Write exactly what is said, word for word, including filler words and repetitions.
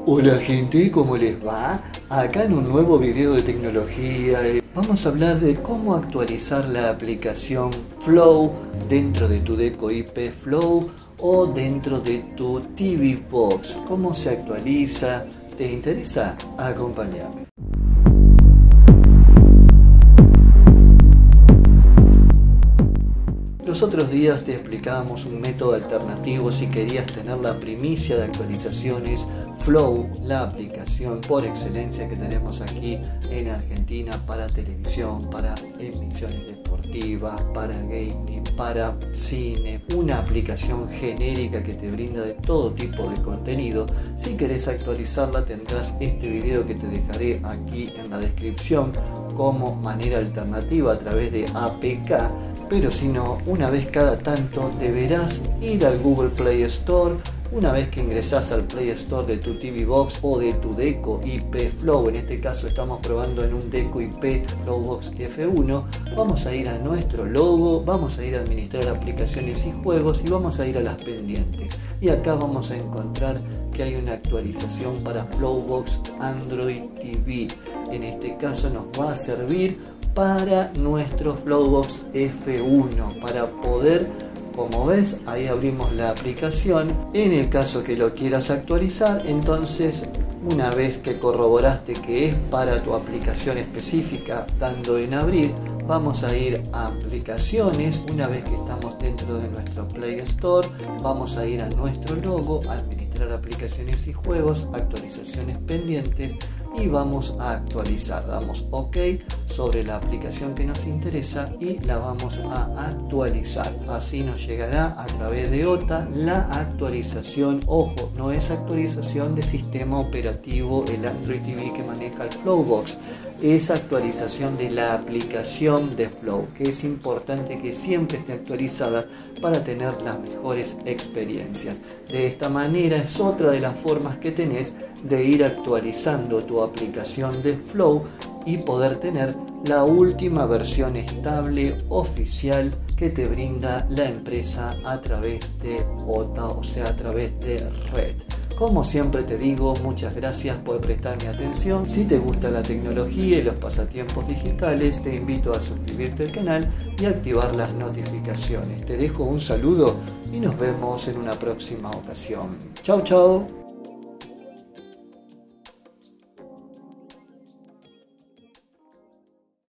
Hola gente, ¿cómo les va? Acá en un nuevo video de tecnología eh, vamos a hablar de cómo actualizar la aplicación Flow dentro de tu Deco I P Flow o dentro de tu T V Box. ¿Cómo se actualiza? ¿Te interesa? Acompáñame. Los otros días te explicábamos un método alternativo si querías tener la primicia de actualizaciones. Flow, la aplicación por excelencia que tenemos aquí en Argentina para televisión, para emisiones deportivas, para gaming, para cine, una aplicación genérica que te brinda de todo tipo de contenido. Si querés actualizarla tendrás este video que te dejaré aquí en la descripción como manera alternativa a través de A P K. Pero si no, una vez cada tanto deberás ir al Google Play Store. Una vez que ingresas al Play Store de tu T V Box o de tu Deco I P Flow, en este caso estamos probando en un Deco I P Flowbox F uno, vamos a ir a nuestro logo, vamos a ir a administrar aplicaciones y juegos y vamos a ir a las pendientes. Y acá vamos a encontrar que hay una actualización para Flowbox Android T V. En este caso nos va a servir para nuestro Flowbox F uno, para poder, como ves, ahí abrimos la aplicación. En el caso que lo quieras actualizar, entonces una vez que corroboraste que es para tu aplicación específica, dando en abrir, vamos a ir a aplicaciones. Una vez que estamos dentro de nuestro Play Store, vamos a ir a nuestro logo, administrar aplicaciones y juegos, actualizaciones pendientes, y vamos a actualizar. Damos OK sobre la aplicación que nos interesa y la vamos a actualizar. Así nos llegará a través de O T A la actualización. Ojo, no es actualización de sistema operativo el Android T V que maneja el Flowbox, es actualización de la aplicación de Flow, que es importante que siempre esté actualizada para tener las mejores experiencias. De esta manera es otra de las formas que tenés de ir actualizando tu aplicación de Flow y poder tener la última versión estable oficial que te brinda la empresa a través de O T A, o sea, a través de red. Como siempre te digo, muchas gracias por prestarme atención. Si te gusta la tecnología y los pasatiempos digitales, te invito a suscribirte al canal y activar las notificaciones. Te dejo un saludo y nos vemos en una próxima ocasión. Chau, chau.